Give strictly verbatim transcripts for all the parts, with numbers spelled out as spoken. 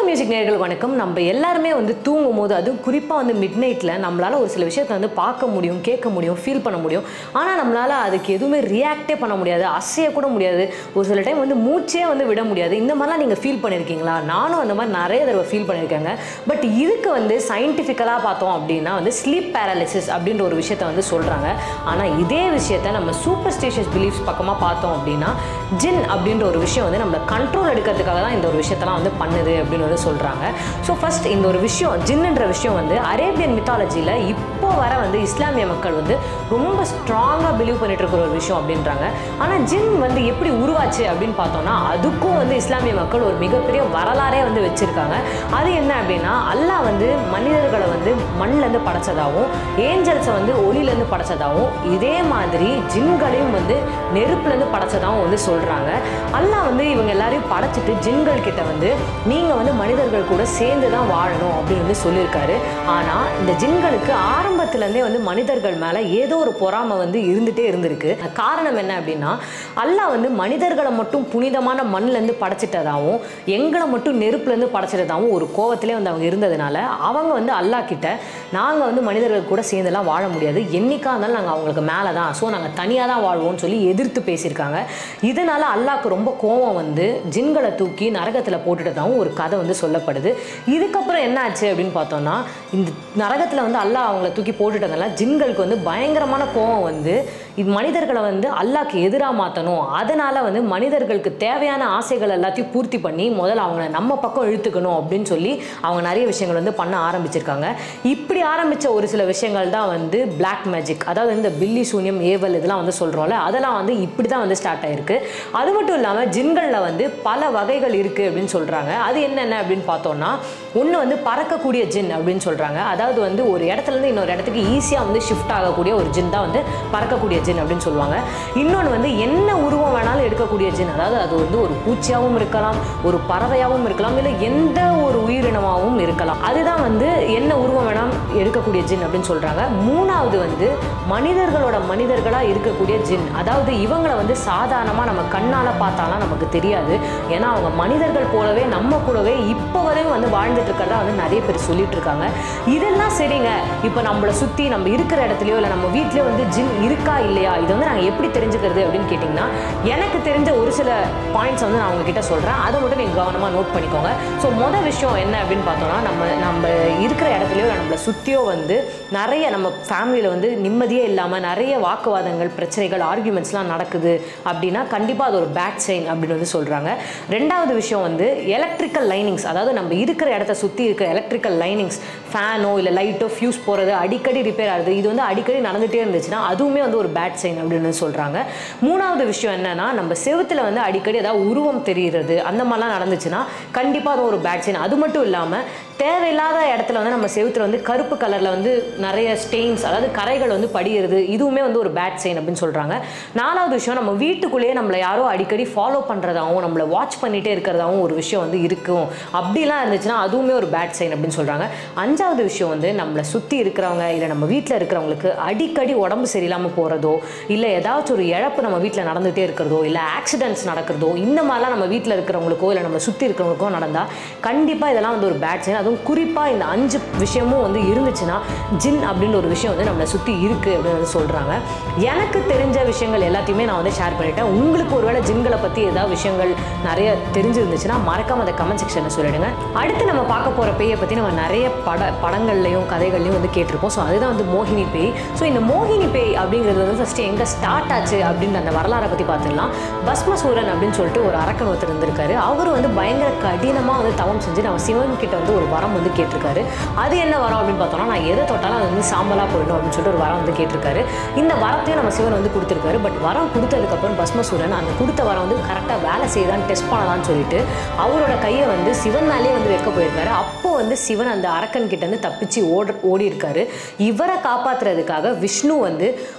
Music நேயர்கள் வணக்கம். நம்ம எல்லாருமே வந்து தூங்கும் போது அதுவும் குறிப்பாக வந்து மிட் நைட்டில் நம்மளால் ஒரு சில விஷயத்தை வந்து பார்க்க முடியும், கேட்க முடியும், ஃபீல் பண்ண முடியும். ஆனால் நம்மளால் அதுக்கு எதுவுமே ரியாக்டே பண்ண முடியாது, அசையக்கூட முடியாது. ஒரு சில டைம் வந்து மூச்சே வந்து விட முடியாது. இந்த மாதிரிலாம் நீங்கள் ஃபீல் பண்ணியிருக்கீங்களா? நானும் அந்த மாதிரி நிறைய தடவை ஃபீல் பண்ணியிருக்கேங்க. பட் இதுக்கு வந்து சயின்டிஃபிக்கலாக பார்த்தோம் அப்படின்னா வந்து ஸ்லீப் பேரலிசிஸ் அப்படின்ற ஒரு விஷயத்த வந்து சொல்கிறாங்க. ஆனால் இதே விஷயத்தை நம்ம சூப்பர்ஸ்டிஷியஸ் பிலீஃப்ஸ் பக்கமாக பார்த்தோம் அப்படின்னா ஜின் அப்படின்ற ஒரு விஷயம் வந்து நம்மளை கண்ட்ரோல் எடுக்கிறதுக்காக தான் இந்த ஒரு விஷயத்தெல்லாம் வந்து பண்ணுது அப்படின்னு வந்து சொல்கிறாங்க. ஸோ ஃபர்ஸ்ட் இந்த ஒரு விஷயம் ஜின்னுன்ற விஷயம் வந்து அரேபியன் மித்தாலஜியில் இப்போ வர வந்து இஸ்லாமிய மக்கள் வந்து ரொம்ப ஸ்ட்ராங்காக பிலீவ் பண்ணிட்டு இருக்கிற ஒரு விஷயம் அப்படின்றாங்க. ஆனால் ஜின் வந்து எப்படி உருவாச்சு அப்படின்னு பார்த்தோம்னா அதுக்கும் வந்து இஸ்லாமிய மக்கள் ஒரு மிகப்பெரிய வரலாறே வந்து வச்சுருக்காங்க. அது என்ன அப்படின்னா அல்லாஹ் வந்து மனிதர்களை வந்து மண்ணிலேருந்து படைச்சதாகவும் ஏஞ்சல்ஸை வந்து ஒளியிலேருந்து படைச்சதாகவும் இதே மாதிரி ஜின்களையும் வந்து நெருப்புலேருந்து படைச்சதாகவும் வந்து சொல்கிறாங்க. அல்லாஹ் வந்து இவங்க எல்லாரையும் படைச்சிட்டு ஜின்கள் கிட்ட வந்து நீங்கள் வந்து மனிதர்கள் கூட சேர்ந்து தான் வாழணும் அப்படின்னு வந்து சொல்லியிருக்காரு. ஆனால் இந்த ஜின்களுக்கு ஆரம்பத்துலேருந்தே வந்து மனிதர்கள் மேலே ஏதோ ஒரு பொறாமை வந்து இருந்துகிட்டே இருந்திருக்கு. காரணம் என்ன அப்படின்னா அல்லாஹ் வந்து மனிதர்களை மட்டும் புனிதமான மண்ணிலேருந்து படைச்சிட்டதாகவும் எங்களை மட்டும் நெருப்புலேருந்து படைச்சிட்டதாகவும் ஒரு கோவத்திலே வந்து அவங்க இருந்ததுனால அவங்க வந்து அல்லாஹ் கிட்ட நாங்கள் வந்து மனிதர்கள் கூட சேர்ந்தெல்லாம் வாழ முடியாது, என்னைக்கா இருந்தாலும் நாங்கள் அவங்களுக்கு மேலே தான், ஸோ நாங்கள் தனியாக தான் வாழ்வோம்னு சொல்லி எதிர்த்து பேசியிருக்காங்க. இதனால அல்லாஹ்க்கு ரொம்ப கோவம் வந்து ஜின்களை தூக்கி நரகத்தில் போட்டுட்டதாகவும் ஒரு கதை வந்து சொல்லப்படுது. இதுக்கப்புறம் என்ன ஆச்சு அப்படின்னு பார்த்தோம்னா இந்த நரகத்தில் வந்து அல்லாஹ் அவங்கள தூக்கி போட்டுட்டதுனால ஜின்களுக்கு வந்து பயங்கரமான கோவம் வந்து இது மனிதர்களை வந்து அல்லாஹ்க்கு எதிராக மாற்றணும், அதனால் வந்து மனிதர்களுக்கு தேவையான ஆசைகள் எல்லாத்தையும் பூர்த்தி பண்ணி முதல்ல அவங்கள நம்ம பக்கம் இழுத்துக்கணும் அப்படின்னு சொல்லி அவங்க நிறைய விஷயங்கள் வந்து பண்ண ஆரம்பிச்சிருக்காங்க. இப்படி ஆரம்பித்த ஒரு சில விஷயங்கள் தான் வந்து பிளாக் மேஜிக், அதாவது இந்த பில்லி சூன்யம் ஏவல் இதெல்லாம் வந்து சொல்கிறோம்ல, அதெல்லாம் வந்து இப்படி தான் வந்து ஸ்டார்ட் ஆகிருக்கு. அது மட்டும் இல்லாமல் ஜின்களில் வந்து பல வகைகள் இருக்குது அப்படின்னு சொல்கிறாங்க. அது என்னென்ன அப்படின்னு பார்த்தோம்னா ஒன்று வந்து பறக்கக்கூடிய ஜின் அப்படின்னு சொல்கிறாங்க. அதாவது வந்து ஒரு இடத்துலேருந்து இன்னொரு இடத்துக்கு ஈஸியாக வந்து ஷிஃப்ட் ஆகக்கூடிய ஒரு ஜின் தான் வந்து பறக்கக்கூடிய ஜின் அப்படின்னு சொல்லுவாங்க. இன்னொன்று வந்து என்ன உருவம் வேணாலும் எடுக்கக்கூடிய ஜின், அதாவது அது வந்து ஒரு பூச்சியாகவும் இருக்கலாம், ஒரு பறவையாகவும் இருக்கலாம், இல்லை எந்த ஒரு உயிரினமாகவும் இருக்கலாம். அதுதான் வந்து என்ன உருவம் வேணாலும் எடுக்கக்கூடிய ஜின் அப்படின்னு சொல்கிறாங்க. மூணாவது வந்து மனிதர்களோட மனிதர்களாக இருக்கக்கூடிய ஜின், அதாவது இவங்களை வந்து சாதாரணமாக நம்ம கண்ணால் பார்த்தாலாம் நமக்கு தெரியாது, ஏன்னா அவங்க மனிதர்கள் போலவே நம்ம கூடவே இப்போ வரையும் வந்து வாழ்ந்துட்டு இருக்கிறதா வந்து நிறைய பேர் சொல்லிட்டு இருக்காங்க. இதெல்லாம் சரிங்க, இப்போ நம்மளை சுற்றி நம்ம இருக்கிற இடத்துலையோ இல்லை நம்ம வீட்லேயோ வந்து ஜின் இருக்கா இல்லையா, இதை வந்து நாங்கள் எப்படி தெரிஞ்சுக்கிறது அப்படின்னு கேட்டிங்கன்னா எனக்கு தெரிஞ்ச ஒரு சில பாயிண்ட்ஸ் வந்து நான் உங்ககிட்ட சொல்கிறேன், அதை மட்டும் நீங்கள் கவனமாக நோட் பண்ணிக்கோங்க. ஸோ மொதல் விஷயம் என்ன அப்படின்னு பார்த்தோம்னா நம்ம நம்ம இருக்கிற இடத்துலையோ நம்மளை சுற்றியோ வந்து நிறைய நம்ம ஃபேமிலியில் வந்து நிம்மதியே இல்லாமல் நிறைய வாக்குவாதங்கள், பிரச்சனைகள், ஆர்கியூமெண்ட்ஸ்லாம் நடக்குது அப்படின்னா கண்டிப்பாக அது ஒரு பேட் சைன் அப்படின்னு வந்து சொல்கிறாங்க. ரெண்டாவது விஷயம் வந்து எலக்ட்ரிக்கல் லைனிங்ஸ், அதாவது நம்ம இருக்கிற இடத்த சுற்றி இருக்க எலக்ட்ரிக்கல் லைனிங்ஸ், ஃபேனோ இல்லை லைட்டோ ஃபியூஸ் போகிறது அடிக்கடி ரிப்பேர் ஆகுது, இது வந்து அடிக்கடி நடந்துகிட்டே இருந்துச்சுன்னா அதுவுமே வந்து ஒரு பேட் சைன் அப்படின்னு சொல்கிறாங்க. மூணாவது விஷயம் என்னன்னா நம்ம செவுத்தில் வந்து அடிக்கடி ஏதாவது உருவம் தெரிகிறது அந்த மாதிரிலாம் நடந்துச்சுன்னா கண்டிப்பாக அது ஒரு பேட் சைன். அது மட்டும் இல்லாமல் தேவையில்லாத இடத்துல வந்து நம்ம செவுத்தில் வந்து கருப்பு கலரில் வந்து நிறைய ஸ்டெயின்ஸ், அதாவது கரைகள் வந்து படிகிறது, இதுவுமே வந்து ஒரு பேட் சைன் அப்படின்னு சொல்கிறாங்க. நாலாவது விஷயம் நம்ம வீட்டுக்குள்ளேயே நம்மளை யாரோ அடிக்கடி ஃபாலோ பண்ணுறதாகவும் நம்மளை வாட்ச் பண்ணிகிட்டே இருக்கிறதாகவும் ஒரு விஷயம் வந்து இருக்கும், அப்படிலாம் இருந்துச்சுன்னா அதுவுமே ஒரு பேட் சைன் அப்படின்னு சொல்கிறாங்க. அஞ்சாவது விஷயம் வந்து நம்மளை சுற்றி இருக்கிறவங்க இல்லை நம்ம வீட்டில் இருக்கிறவங்களுக்கு அடிக்கடி உடம்பு சரியில்லாமல் போகிறதோ இல்லை ஏதாச்சும் ஒரு இழப்பு நம்ம வீட்டில் நடந்துகிட்டே இருக்கிறதோ இல்லை ஆக்சிடென்ட்ஸ் நடக்கிறதோ இந்த மாதிரிலாம் நம்ம வீட்டில் இருக்கிறவங்களுக்கோ இல்லை நம்மளை சுற்றி இருக்கிறவங்களுக்கோ நடந்தால் கண்டிப்பாக இதெல்லாம் வந்து ஒரு பேட் சைன். அதுவும் குறிப்பாக இந்த அஞ்சு விஷயமும் வந்து இருந்துச்சுன்னா ஜின் அப்படின்ற ஒரு விஷயம் வந்து நம்மளை சுற்றி இருக்குது அப்படின்னு வந்து சொல்கிறாங்க. எனக்கு தெரிஞ்ச விஷயங்கள் எல்லாத்தையுமே நான் வந்து ஷேர் பண்ணிட்டேன். உங்களுக்கு ஒருவேளை ஜின்களை பற்றி ஏதாவது விஷயங்கள் நிறைய தெரிஞ்சிருந்துச்சுன்னா மறக்காம அதை கமெண்ட் செக்ஷனில் சொல்லிடுங்க. அடுத்து நம்ம பார்க்க போகிற பேயை பற்றி நம்ம நிறைய பட படங்கள்லையும் கதைகள்லையும் வந்து கேட்டிருப்போம். ஸோ அதுதான் வந்து மோகினி பேய். ஸோ இந்த மோகினி பேய் அப்படிங்கிறது வந்து ஃபஸ்ட்டு எங்கே ஸ்டார்ட் ஆச்சு அப்படின்ற அந்த வரலாறை பற்றி பார்த்துடலாம். பஸ்மசூரன் அப்படின்னு சொல்லிட்டு ஒரு அரக்கன் ஒருத்தர் இருந்திருக்காரு. அவர் வந்து பயங்கர கடினமாக வந்து தவம் செஞ்சு நம்ம சிவன் கிட்ட வந்து ஒரு வரம் வந்து கேட்டிருக்காரு. அது என்ன வரம் அப்படின்னு பார்த்தோம்னா நான் எதை தொட்டாலும் அது வந்து சாம்பலாக போயிடும் அப்படின்னு சொல்லிட்டு ஒரு வரம் வந்து கேட்டிருக்காரு. இந்த வரத்தையும் நம்ம சிவன் வந்து கொடுத்துருக்காரு. பட் வரம் கொடுத்ததுக்கப்புறம் பஸ்மசூரன் அந்த கொடுத்த வரம் வந்து கரெக்டாக வேலை செய்தான்னு டெஸ்ட் பண்ணலான்னு சொல்லிட்டு அவரோட கையை வந்து சிவன் மேலே வந்து வைக்க போயிருக்காரு. அப்போ வந்து சிவன் அந்த அரக்கன் கிட்ட வந்து தப்பிச்சு ஓட ஓடி இருக்காரு. இவரை காப்பாற்றுறதுக்காக விஷ்ணு வந்து மோகினி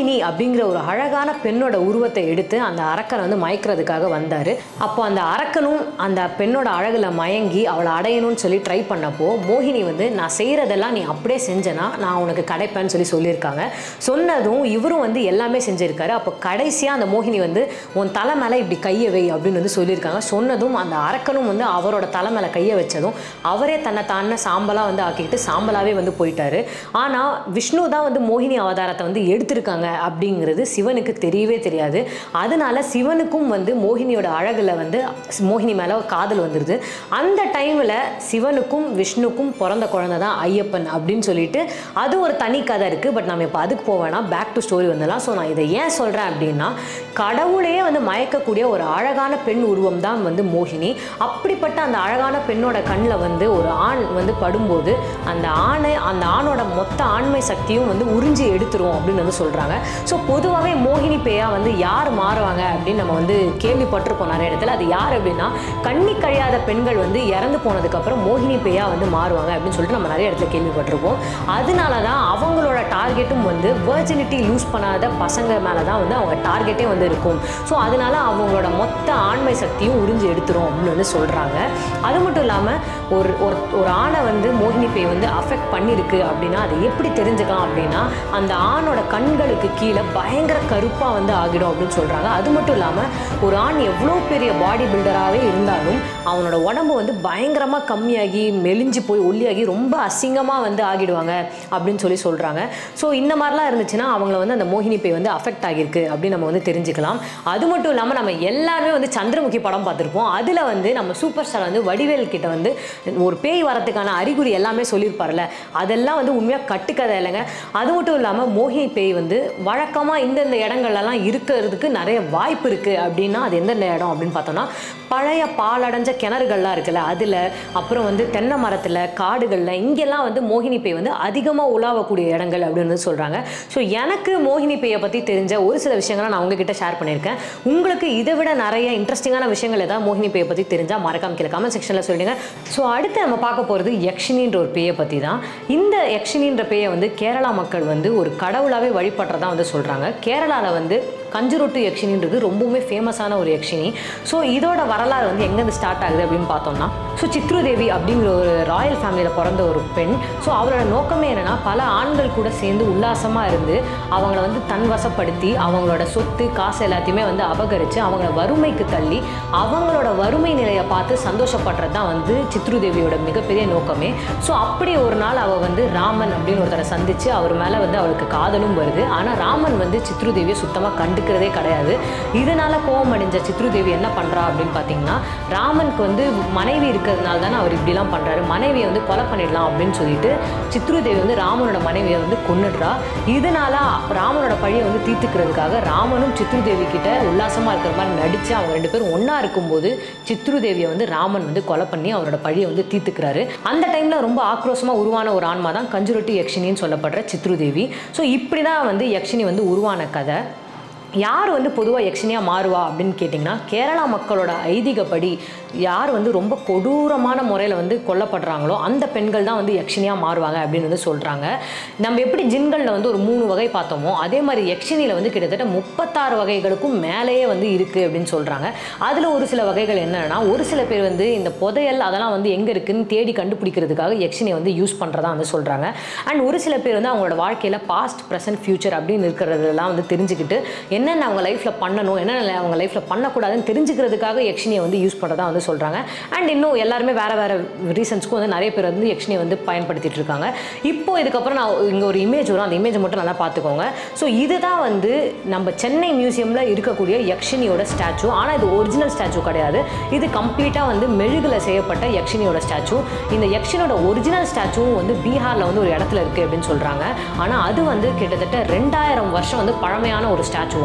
மோகினி அப்படிங்கிற ஒரு அழகான பெண்ணோட உருவத்தை எடுத்து அந்த அரக்கனை வந்து மயக்கிறதுக்காக வந்தார். அப்போ அந்த அரக்கனும் அந்த பெண்ணோட அழகில் மயங்கி அவளை அடையணும்னு சொல்லி ட்ரை பண்ணப்போ மோகினி வந்து நான் செய்கிறதெல்லாம் நீ அப்படியே செஞ்சனா நான் உனக்கு கிடைப்பேன்னு சொல்லி சொல்லியிருக்காங்க. சொன்னதும் இவரும் வந்து எல்லாமே செஞ்சுருக்காரு. அப்போ கடைசியாக அந்த மோகினி வந்து உன் தலை மேலே இப்படி கையை வை அப்படின்னு வந்து சொல்லியிருக்காங்க. சொன்னதும் அந்த அரக்கனும் வந்து அவரோட தலை மேலே கையை வச்சதும் அவரே தன்னை தானே சாம்பலாக வந்து ஆக்கிக்கிட்டு சாம்பலாகவே வந்து போயிட்டாரு. ஆனால் விஷ்ணு தான் வந்து மோகினி அவதாரத்தை வந்து எடுத்திருக்காங்க அப்படிங்கிறது சிவனுக்கு தெரியவே தெரியாது. அதனால சிவனுக்கும் வந்து மோகினியோட அழகில் வந்து மோகினி மேலே காதல் வந்துடுது. அந்த டைமில் சிவனுக்கும் விஷ்ணுக்கும் பிறந்த குழந்தை தான் ஐயப்பன் அப்படின்னு சொல்லிட்டு அது ஒரு தனி கதை இருக்குது. பட் நம்ம இப்போ அதுக்கு போவேன்னா பேக் டு ஸ்டோரி வந்துடலாம். ஸோ நான் இதை ஏன் சொல்கிறேன் அப்படின்னா கடவுளையே வந்து மயக்கக்கூடிய ஒரு அழகான பெண் உருவம் தான் வந்து மோகினி. அப்படிப்பட்ட அந்த அழகான பெண்ணோட கண்ணில் வந்து ஒரு ஆண் வந்து படும்போது அந்த ஆணை அந்த ஆணோட மொத்த ஆண்மை சக்தியும் வந்து உறிஞ்சி எடுத்துரும் அப்படின்னு வந்து சொல்கிறாங்க. ஸோ பொதுவாகவே மோகினி பேயா வந்து யார் மாறுவாங்க அப்படின்னு நம்ம வந்து கேள்விப்பட்டிருப்போம் நிறைய இடத்துல. அது யார் அப்படின்னா கண்ணி கழியாத பெண்கள் வந்து இறந்து போனதுக்கப்புறம் மோகினி பேயா வந்து மாறுவாங்க அப்படின்னு சொல்லிட்டு நம்ம நிறைய இடத்துல கேள்விப்பட்டிருப்போம். அதனால தான் அவங்களோட டார்கெட்டும் வந்து வெர்ஜினிட்டி லூஸ் பண்ணாத பசங்க மேலே தான் வந்து அவங்க டார்கெட்டே வந்து இருக்கும். ஸோ அதனால அவங்களோட மொத்த ஆண்மை சக்தியும் உறிஞ்சி எடுத்துரும் அப்படின்னு வந்து சொல்கிறாங்க. அது மட்டும் இல்லாமல் ஒரு ஒரு ஆணை வந்து மோகினி பேய் வந்து அஃபெக்ட் பண்ணியிருக்கு அப்படின்னா அதை எப்படி தெரிஞ்சுக்கலாம் அப்படின்னா அந்த ஆணோட கண்களுக்கு கீழே பயங்கர கருப்பாக வந்து ஆகிடும் அப்படின்னு சொல்கிறாங்க. அது மட்டும் இல்லாமல் ஒரு ஆண் எவ்வளோ பெரிய பாடி பில்டராகவே இருந்தாலும் அவனோட உடம்பு வந்து பயங்கரமாக கம்மியாகி மெலிஞ்சு போய் ஒல்லியாகி ரொம்ப அசிங்கமாக வந்து ஆகிடுவாங்க அப்படின்னு சொல்லி சொல்கிறாங்க. ஸோ இந்த மாதிரிலாம் இருந்துச்சுன்னா அவங்கள வந்து அந்த மோகினி பேய் வந்து அஃபெக்ட் ஆகியிருக்கு அப்படின்னு நம்ம வந்து தெரிஞ்சுக்கலாம். அது மட்டும் இல்லாமல் நம்ம எல்லாருமே வந்து சந்திரமுகி படம் பார்த்துருப்போம். அதில் வந்து நம்ம சூப்பர் ஸ்டார் வந்து வடிவேல் கிட்ட வந்து ஒரு பேய் வரத்துக்கான அறிகுறி எல்லாமே சொல்லியிருப்பார்ல, அதெல்லாம் வந்து உண்மையாக கட்டுக்கதை இல்லைங்க. அது மட்டும் இல்லாமல் மோகினி பேய் வந்து வழக்கமாக இந்தந்த இடங்கள்லாம் இருக்கிறதுக்கு நிறைய வாய்ப்பு இருக்குது. அப்படின்னா அது எந்தெந்த இடம் அப்படின்னு பார்த்தோம்னா பழைய பாலடைஞ்ச கிணறுகள்லாம் இருக்குல்ல அதில், அப்புறம் வந்து தென்னை மரத்தில், காடுகளில், இங்கெல்லாம் வந்து மோகினி பேய் வந்து அதிகமாக உலாவக்கூடிய இடங்கள் அப்படின்னு சொல்கிறாங்க. ஸோ எனக்கு மோகினி பேயை பற்றி தெரிஞ்ச ஒரு சில விஷயங்களை நான் உங்ககிட்ட ஷேர் பண்ணியிருக்கேன். உங்களுக்கு இதை விட நிறைய இன்ட்ரெஸ்டிங்கான விஷயங்கள் ஏதாவது மோகினி பேயை பற்றி தெரிஞ்சால் மறக்காம கீழே கமெண்ட் செக்ஷனில் சொல்லுங்கள். ஸோ அடுத்து நம்ம பார்க்க போகிறது யக்ஷினின்ற ஒரு பேயை பற்றி தான். இந்த யக்ஷினின்ற பேயை வந்து கேரளா மக்கள் வந்து ஒரு கடவுளாகவே வழிபடுறதா வந்து சொல்கிறாங்க. கேரளாவில் வந்து கஞ்சுரொட்டு யக்ஷினின்றது ரொம்பவுமே ஃபேமஸான ஒரு யக்ஷினி. ஸோ இதோட வரலாறு வந்து எங்கேருந்து ஸ்டார்ட் ஆகுது அப்படின்னு பார்த்தோம்னா ஸோ சித்ருதேவி அப்படிங்கிற ஒரு ராயல் ஃபேமிலியில் பிறந்த ஒரு பெண். ஸோ அவரோட நோக்கமே என்னென்னா பல ஆண்கள் கூட சேர்ந்து உல்லாசமாக இருந்து அவங்கள வந்து தன்வசப்படுத்தி அவங்களோட சொத்து காசு எல்லாத்தையுமே வந்து அபகரித்து அவங்கள வறுமைக்கு தள்ளி அவங்களோட வறுமை நிலையை பார்த்து சந்தோஷப்படுறது தான் வந்து சித்ருதேவியோட மிகப்பெரிய நோக்கமே. ஸோ அப்படி ஒரு நாள் அவள் வந்து ராமன் அப்படின்னு ஒருத்தரை சந்தித்து அவர் மேலே வந்து அவளுக்கு காதலும் வருது. ஆனால் ராமன் வந்து சித்ருதேவியை சுத்தமாக கண்டுக்கிறதே கிடையாது. இதனால் கோபம் அடைஞ்ச சித்ருதேவி என்ன பண்ணுறா அப்படின்னு பார்த்தீங்கன்னா ராமனுக்கு வந்து மனைவி இருக்கிறதுனால தானே அவர் இப்படிலாம் பண்ணுறாரு, மனைவியை வந்து கொலை பண்ணிடலாம் அப்படின்னு சொல்லிட்டு சித்ருதேவி வந்து ராமனோட மனைவியை வந்து கொன்னுடுறா. இதனால ராமனோட பழியை வந்து தீர்த்துக்கிறதுக்காக ராமனும் சித்ருதேவி கிட்ட உல்லாசமாக இருக்கிற மாதிரி நடித்து அவங்க ரெண்டு பேரும் ஒன்றா இருக்கும்போது சித்ருதேவியை வந்து ராமன் வந்து கொலை பண்ணி அவரோட பழியை வந்து தீர்த்துக்கிறாரு. அந்த டைமில் ரொம்ப ஆக்ரோஷமாக உருவான ஒரு ஆன்மா தான் கஞ்சுரொட்டு யக்ஷினின்னு சொல்லப்படுற சித்ருதேவி. ஸோ இப்படி தான் வந்து யக்ஷினி வந்து உருவான கதை. யார் வந்து பொதுவாக யக்ஷினியாக மாறுவா அப்படின்னு கேட்டிங்கன்னா கேரளா மக்களோட ஐதீகப்படி யார் வந்து ரொம்ப கொடூரமான முறையில் வந்து கொல்லப்படுறாங்களோ அந்த பெண்கள் தான் வந்து யக்ஷினியாக மாறுவாங்க அப்படின்னு வந்து சொல்கிறாங்க. நம்ம எப்படி ஜின்களில் வந்து ஒரு மூணு வகை பார்த்தோமோ அதே மாதிரி யக்ஷினியில் வந்து கிட்டத்தட்ட முப்பத்தாறு வகைகளுக்கும் மேலேயே வந்து இருக்குது அப்படின்னு சொல்கிறாங்க. அதில் ஒரு சில வகைகள் என்னென்னா ஒரு சில பேர் வந்து இந்த புதையல் அதெல்லாம் வந்து எங்கே இருக்குதுன்னு தேடி கண்டுபிடிக்கிறதுக்காக யக்ஷினியை வந்து யூஸ் பண்ணுறதா வந்து சொல்கிறாங்க. அண்ட் ஒரு சில பேர் வந்து அவங்களோட வாழ்க்கையில் பாஸ்ட் ப்ரெசன்ட் ஃபியூச்சர் அப்படின்னு இருக்கிறதெல்லாம் வந்து தெரிஞ்சுக்கிட்டு என்னென்ன அவங்க லைஃப்பில் பண்ணணும் என்னென்ன அவங்க லைஃப்பில் பண்ணக்கூடாதுன்னு தெரிஞ்சுக்கிறதுக்காக யக்ஷினியை வந்து யூஸ் பண்ணுறதா வந்து சொல்கிறாங்க. அண்ட் இன்னும் எல்லாருமே வேறு வேறு ரீசன்ஸ்க்கும் வந்து நிறைய பேர் வந்து யக்ஷினியை வந்து பயன்படுத்திட்டு இருக்காங்க. இப்போ இதுக்கப்புறம் நான் இங்கே ஒரு இமேஜ் வரும், அந்த இமேஜை மட்டும் நல்லா பார்த்துக்கோங்க. ஸோ இதுதான் வந்து நம்ம சென்னை மியூசியமில் இருக்கக்கூடிய யக்ஷினியோட ஸ்டாச்சு. ஆனால் இது ஒரிஜினல் ஸ்டாச்சு கிடையாது, இது கம்ப்ளீட்டாக வந்து மெழுகில் செய்யப்பட்ட யக்ஷினியோட ஸ்டாச்சு. இந்த யக்ஷினியோட ஒரிஜினல் ஸ்டாச்சுவும் வந்து பீகாரில் வந்து ஒரு இடத்துல இருக்குது அப்படின்னு சொல்கிறாங்க. ஆனால் அது வந்து கிட்டத்தட்ட ரெண்டாயிரம் வருஷம் வந்து பழமையான ஒரு ஸ்டாச்சுவா.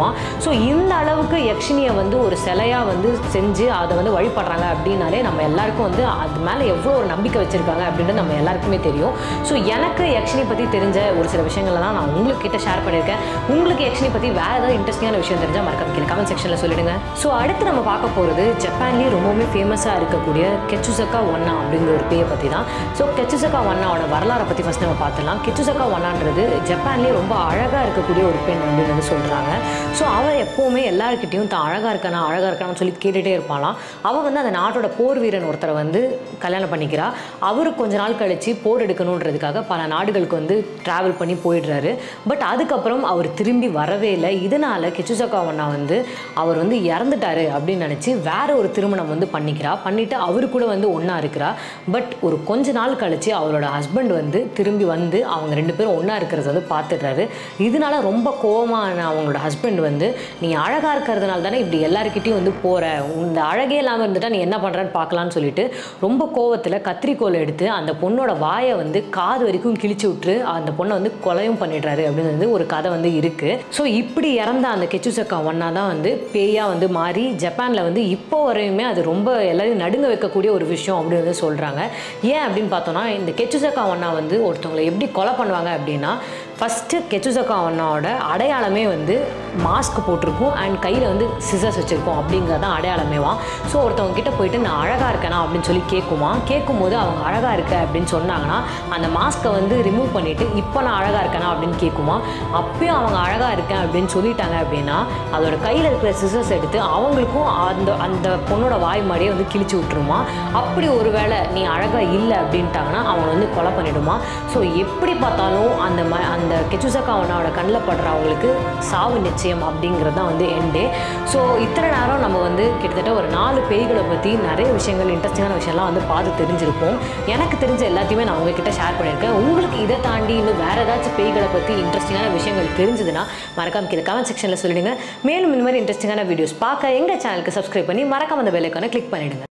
இருக்குமா. ஸோ இந்த அளவுக்கு யக்ஷினியை வந்து ஒரு சிலையாக வந்து செஞ்சு அதை வந்து வழிபடுறாங்க அப்படின்னாலே நம்ம எல்லாருக்கும் வந்து அது மேலே எவ்வளோ ஒரு நம்பிக்கை வச்சுருக்காங்க அப்படின்றது நம்ம எல்லாருக்குமே தெரியும். ஸோ எனக்கு யக்ஷினி பற்றி தெரிஞ்ச ஒரு சில விஷயங்கள்லாம் நான் உங்களுக்கு கிட்ட ஷேர் பண்ணியிருக்கேன். உங்களுக்கு யக்ஷினி பற்றி வேறு ஏதாவது இன்ட்ரெஸ்டிங்கான விஷயம் தெரிஞ்சால் மறக்காம கீழே கமெண்ட் செக்ஷனில் சொல்லிடுங்க. ஸோ அடுத்து நம்ம பார்க்க போகிறது ஜப்பான்லேயே ரொம்பவுமே ஃபேமஸாக இருக்கக்கூடிய கெச்சுசக்கா ஒன்னா அப்படிங்கிற ஒரு பேயை பற்றி தான். ஸோ கெச்சுசக்கா ஒன்னாவோட வரலாறை பற்றி ஃபஸ்ட் நம்ம பார்த்துலாம். கெச்சுசக்கா ஒன்னான்றது ஜப்பான்லேயே ரொம்ப அழகாக இருக்கக்கூடிய ஒரு பெண் அப்படின்னு வந்து சொல்கிறாங்க. ஸோ அவள் எப்போவுமே எல்லாருக்கிட்டையும் தான் அழகாக இருக்கானா அழகாக இருக்கானு சொல்லி கேட்டுகிட்டே இருப்பாளாம். அவள் வந்து அந்த நாட்டோட போர் வீரன் ஒருத்தரை வந்து கல்யாணம் பண்ணிக்கிறா. அவரு கொஞ்ச நாள் கழித்து போர் எடுக்கணுன்றதுக்காக பல நாடுகளுக்கு வந்து ட்ராவல் பண்ணி போயிடுறாரு. பட் அதுக்கப்புறம் அவர் திரும்பி வரவே இல்லை. இதனால் கெச்சுசக்கா ஒன்னா வந்து அவர் வந்து இறந்துட்டாரு அப்படின்னு நினச்சி வேற ஒரு திருமணம் வந்து பண்ணிக்கிறா. பண்ணிவிட்டு அவரு கூட வந்து ஒன்றா இருக்கிறா. பட் ஒரு கொஞ்ச நாள் கழித்து அவரோட ஹஸ்பண்ட் வந்து திரும்பி வந்து அவங்க ரெண்டு பேரும் ஒன்றா இருக்கிறத வந்து பார்த்துடுறாரு. இதனால ரொம்ப கோவமான அவங்களோட ஹஸ்பண்ட் வந்து நீ அழகாக இருக்கிறதுனால தானே இப்படி எல்லாருக்கிட்டையும் வந்து போகிற, இந்த அழகே இல்லாமல் இருந்துட்டா நீ என்ன பண்ணுறன்னு பார்க்கலான்னு சொல்லிட்டு ரொம்ப கோவத்தில் கத்திரிக்கோலை எடுத்து அந்த பொண்ணோட வாயை வந்து காது வரைக்கும் கிழிச்சு விட்டு அந்த பொண்ணை வந்து கொலையும் பண்ணிடுறாரு அப்படின்னு வந்து ஒரு கதை வந்து இருக்குது. ஸோ இப்படி இறந்த அந்த கெச்சுசக்கா ஒன்னா தான் வந்து பேயாக வந்து மாறி ஜப்பானில் வந்து இப்போ வரையுமே அது ரொம்ப எல்லாரையும் நடுங்க வைக்கக்கூடிய ஒரு விஷயம் அப்படின்னு வந்து சொல்கிறாங்க. ஏன் அப்படின்னு பார்த்தோன்னா இந்த கெச்சுசக்கா ஒன்னா வந்து ஒருத்தவங்களை எப்படி கொலை பண்ணுவாங்க அப்படின்னா ஃபஸ்ட்டு கெச்சுசக்கா ஒன்னாவோட அடையாளமே வந்து மாஸ்க் போட்டிருக்கும் அண்ட் கையில் வந்து சிசர்ஸ் வச்சுருக்கோம் அப்படிங்கிறது தான் அடையாளமேவான். ஸோ ஒருத்தவங்க கிட்ட போயிட்டு நான் அழகாக இருக்கேனா அப்படின்னு சொல்லி கேட்குமா. கேட்கும்போது அவங்க அழகாக இருக்க அப்படின்னு சொன்னாங்கன்னா அந்த மாஸ்க்கை வந்து ரிமூவ் பண்ணிவிட்டு இப்போ நான் அழகாக இருக்கேனா அப்படின்னு கேட்குமா. அப்பயும் அவங்க அழகாக இருக்கேன் அப்படின்னு சொல்லிட்டாங்க அப்படின்னா அதோட கையில் இருக்கிற சிசர்ஸ் எடுத்து அவங்களுக்கும் அந்த அந்த பொண்ணோட வாய் மாடியே வந்து கிழிச்சு விட்டுருமா. அப்படி ஒரு வேளை நீ அழகாக இல்லை அப்படின்ட்டாங்கன்னா அவங்க வந்து கொலை பண்ணிவிடுமா. ஸோ எப்படி பார்த்தாலும் அந்த ம அந்த இந்த கெச்சுசக்கா ஒன்னாவோட கண்ணில் படுற அவங்களுக்கு சாவு நிச்சயம் அப்படிங்கிறது தான் வந்து எண்டே. ஸோ இத்தனை நேரம் நம்ம வந்து கிட்டத்தட்ட ஒரு நாலு பேய்களை பற்றி நிறைய விஷயங்கள் இன்ட்ரெஸ்டிங்கான விஷயம்லாம் வந்து பார்த்து தெரிஞ்சிருப்போம். எனக்கு தெரிஞ்ச எல்லாத்தையுமே நான் உங்ககிட்ட ஷேர் பண்ணியிருக்கேன். உங்களுக்கு இதை தாண்டி இன்னும் வேறு ஏதாச்சும் பேய்களை பற்றி இன்ட்ரெஸ்டிங்கான விஷயங்கள் தெரிஞ்சதுன்னா மறக்காம கீழே கமெண்ட் செக்ஷனில் சொல்லிடுங்க. மேலும் இந்த மாதிரி இன்ட்ரெஸ்டிங்கான வீடியோஸ் பார்க்க எங்கள் சேனலுக்கு சப்ஸ்கிரைப் பண்ணி மறக்காம அந்த பெல் ஐகானை கிளிக் பண்ணிடுங்க.